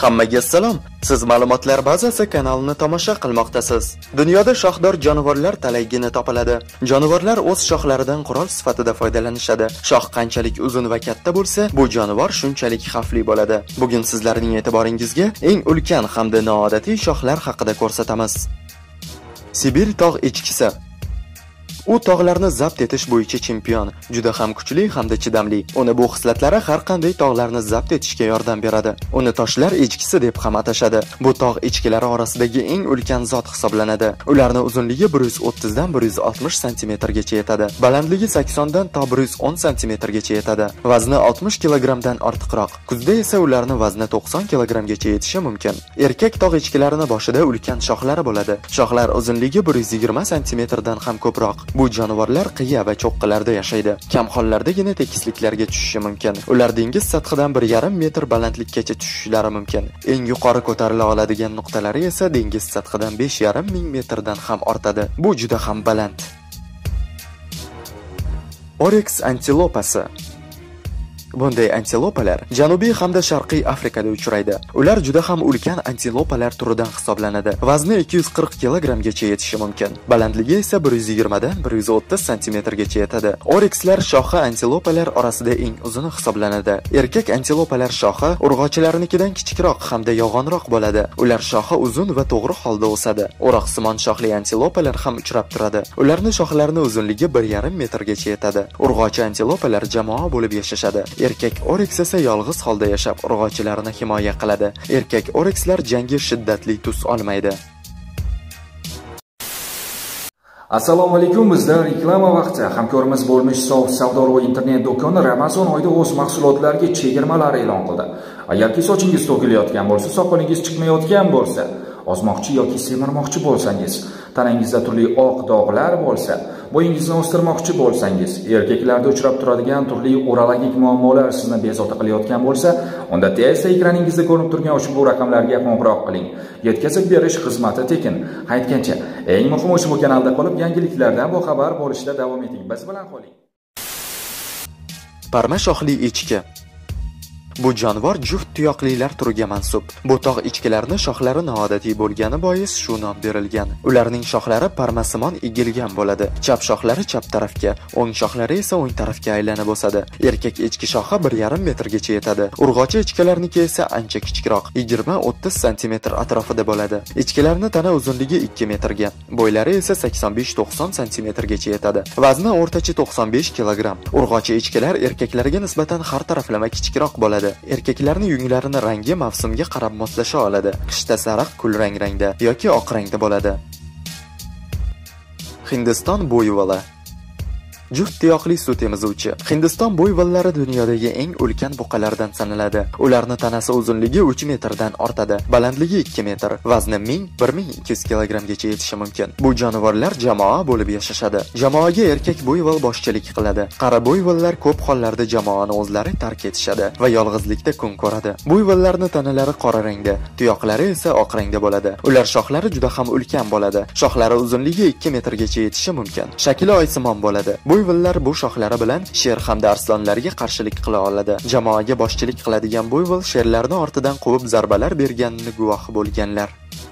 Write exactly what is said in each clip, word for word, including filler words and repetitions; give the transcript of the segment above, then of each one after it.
Hammaga assalom. Siz ma'lumotlar bazasi kanalini tomosha qilmoqdasiz. Dunyoda shoxdor jonivorlar talaygini topiladi. Jonivorlar o'z shoxlaridan qurol sifatida foydalanishadi. Shox qanchalik uzun va katta bo'lsa, bu jonivor shunchalik xavfli bo'ladi. Bugun sizlarning e'tiboringizga eng ulkan hamda noodatiy shoxlar haqida ko'rsatamiz. Sibir tog' echkisi. U tog'larni zabt etish bo'yicha chempion, juda ham kuchli hamda chidamli. Uni bu xislatlari har qanday tog'larni zabt etishga yordam beradi. Uni toshlar echkisi deb ham atashadi. Bu tog' echkilari orasidagi eng ulkan zot hisoblanadi. Ularning uzunligi bir yuz o'ttiz dan bir yuz oltmish santimetrgacha yetadi. Balandligi sakson dan to bir yuz o'n santimetrgacha yetadi. Vazni oltmish kilogrammdan ortiqroq. Kuzda esa ularning vazni to'qson kilogrammgacha yetishi mumkin. Erkak tog' echkilarining boshida ulkan shoxlari bo'ladi. Shoxlar uzunligi bir yuz yigirma santimetrdan ham ko'proq. Bu jonivorlar qiya va cho'qqilarda yashaydi. Kam hollardagina tekisliklarga tushishi mumkin. Ular dengiz sathidan bir yarim metr balandlikkacha tushishlari mumkin. Eng yuqori ko'tarila oladigan nuqtalari esa dengiz sathidan besh yarim ming metrdan ham ortadi. Bu juda ham baland. Oryx antilopasi. Bunday antilopalar Janubiy hamda Sharqiy Afrikada uchraydi. Ular juda ham ulkan antilopalar turidan hisoblanadi. Vazni ikki yuz qirq kilogrammgacha yetishi mumkin. Balandligi esa bir yuz yigirma dan bir yuz o'ttiz santimetrgacha yetadi. Oryxlar shoxi antilopalar orasida eng uzuni hisoblanadi. Erkak antilopalar shoxi urg'ochilarnikidan kichikroq hamda yo'g'onroq bo'ladi. Ular shoxi uzun va to'g'ri holda o'sadi. O'roqsimon shoxli antilopalar ham uchrab turadi. Ularning shoxlarining uzunligi bir yarim metrgacha yetadi. Urg'ochi antilopalar jamoa bo'lib yashashadi. Erkak Oryx esa yolg'iz holda yashab, urg'ochilarini himoya qiladi. Erkak Oryxlar jangga shiddatli tus olmaydi. Assalomu alaykum, bizda reklama vaqti. Hamkorimiz bo'lmish Sof savdo va internet do'koni Ramazon oyida o'z mahsulotlariga chegirmalar e'lon qildi. Agarki sochingiz to'kilayotgan bo'lsa, soqolingiz chiqmayotgan bo'lsa, ozmoqchi yoki semirmoqchi bo'lsangiz, tanangizda turli oq dog'lar bo'lsa, bo'yingizni o'stirmoqchi bo'lsangiz, erkaklarda uchrab turadigan turli urologik muammolar sizni bezovta qilayotgan bo'lsa, unda tezda ekraningizda ko'rinib turgan ushbu raqamlarga qo'ng'iroq qiling. Yetkazib berish xizmati tekin. Aytgancha, eng muhimi ushbu kanalda qolib yangiliklardan boxabar bo'lishda davom eting. Biz bilan qoling. Parma shoxli echki. Bu jonivor juft tuyoqlilar turiga mansub. Bu tog' echkilarining shoxlari noodatiy bo'lgani bois shu nom berilgan. Ularning shoxlari parmasimon egilgan bo'ladi. Chap shoxlari chap tarafga, o'ng shoxlari esa o'ng tarafga aylanib o'sadi. Erkak echki shoxi bir yarim metrgacha yetadi. Urg'ochi echkilarniki esa ancha kichikroq, yigirma o'ttiz santimetr atrofida bo'ladi. Echkilarning tana uzunligi ikki metrga, bo'ylari esa sakson besh to'qson santimetrgacha yetadi. Vazni o'rtacha to'qson besh kilogramm. Urg'ochi echkilar erkaklarga nisbatan har taraflama kichikroq bo'ladi. Erkaklarning yunglarini rangi mavsumga qarab moslasha oladi. Qishda sariq kulrang rangda yoki oq rangda bo'ladi. Hindiston buйвола. Juft tuyoqli suv temizuvchi. Hindiston buйволлari dunyodagi eng ulkan buqalardan sanaladi. Ularning tanasi uzunligi uch metrdan ortadi, balandligi ikki metr, vazni ming bir ming ikki yuz kilogrammgacha yetishi mumkin. Bu jonivorlar jamoa bo'lib yashashadi. Jamoaga erkak buйвол boshchilik qiladi. Qari buйволлар ko'p hollarda jamoani o'zlari tark etishadi va yolg'izlikda kun ko'radi. Buйволlarning tanalari qora rangda, tuyoqlari esa oq rangda bo'ladi. Ular shoxlari juda ham ulkan bo'ladi. Shoxlari uzunligi ikki metrgacha yetishi mumkin. Shakli oysimon bo'ladi. Buйволlar bu shoxlari bilan sher hamda arslonlarga qarshilik qila oladi. Jamoaga boshchilik qiladigan buйвол sherlarni ortidan quvib zarbalar berganini guvohi bo'lganlar.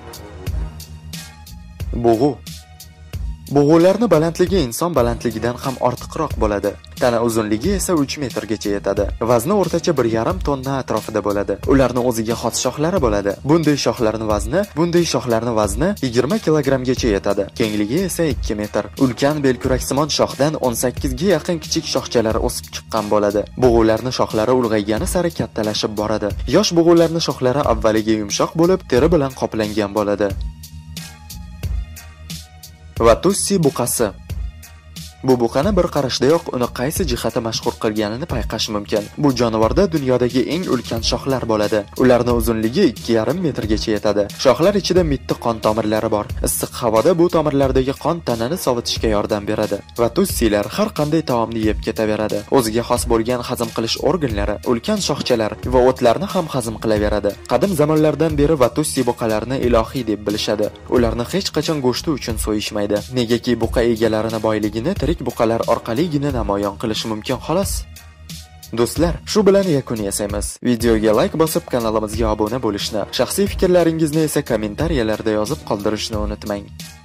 Bug'u. Bug'ularning balandligi inson balandligidan ham ortiqroq bo'ladi. Tana uzunligi esa uch metrgacha yetadi. Vazni o'rtacha bir yarim tonna atrofida bo'ladi. Ularning o'ziga xos shoxlari bo'ladi. Bunday shoxlarning vazni, bunday shoxlarning vazni yigirma kilogrammgacha yetadi. Kengligi esa ikki metr. Ulkan belkuraksimon shoxdan o'n sakkiz ga yaqin kichik shoxchalar o'sib chiqqan bo'ladi. Bug'ularning shoxlari ulg'aygani sari kattalashib boradi. Yosh bug'ularning shoxlari avvaliga yumshoq bo'lib, teri bilan qoplangan bo'ladi. Vatussi buqasi. Bu buqani bir qarashdayoq uni qaysi jihati mashhur qilganini payqash mumkin. Bu jonivorda dunyodagi eng ulkan shoxlar bo'ladi. Ularning uzunligi ikki yarim metrgacha yetadi. Shoxlar ichida mitti qon tomirlari bor. Issiq havoda bu tomirlardagi qon tanani sovitishga yordam beradi. Vatussilar har qanday taomni yeb ketaveradi. O'ziga xos bo'lgan hazm qilish organlari, ulkan shoxchalar va o'tlarni ham hazm qilaveradi. Qadim zamonlardan beri vatussi buqalarini ilohiy deb bilishadi. Ularni hech qachon go'shti uchun so'yishmaydi. Negaki buqa egalarini boyligini tirik buqalar orqaligina namoyon qilish mumkin xolos. Do'stlar, shu bilan yakun yasaymiz. Videoga like bosib, kanalimizga obuna bo'lishni, shaxsiy fikrlaringizni esa kommentariyalarda yozib qoldirishni unutmang.